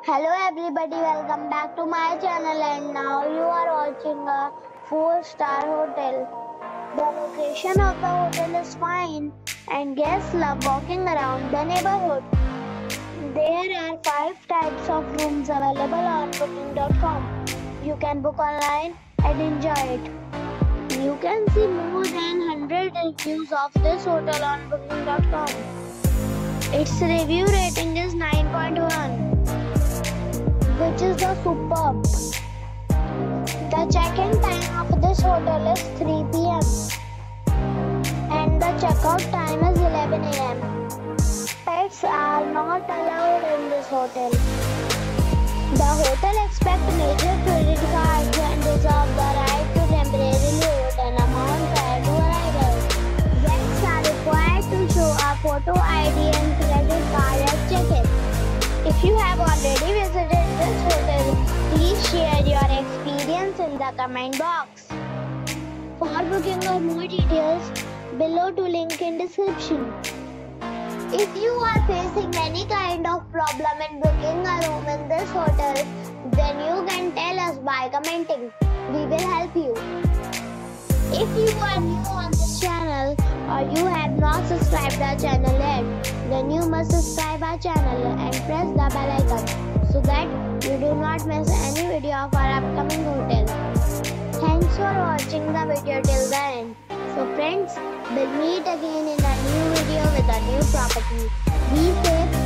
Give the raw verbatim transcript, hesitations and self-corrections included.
Hello everybody, welcome back to my channel, and now you are watching a four star hotel. The location of the hotel is fine and guests love walking around the neighborhood. There are five types of rooms available on booking dot com. You can book online and enjoy it. You can see more than one hundred reviews of this hotel on booking dot com. Its review rating is nine point one. which is the superb. The check-in time of this hotel is three p m and the checkout time is eleven a m Pets are not allowed in this hotel. The hotel accepts major credit cards and reserves the right to temporarily hold an amount prior to arrival. Guests are required to show a photo I D and credit card at check-in. If you have already visited this hotel, please share your experience in the comment box. For booking or more details, below to link in description. If you are facing any kind of problem in booking a room in this hotel, then you can tell us by commenting. We will help you. If you are new on this channel or you have not subscribed our channel yet, then you must subscribe our channel and press the bell icon so that you do not miss any video of our upcoming hotel. Thanks for watching the video till the end. So friends, we'll meet again in a new video with a new property. Be safe.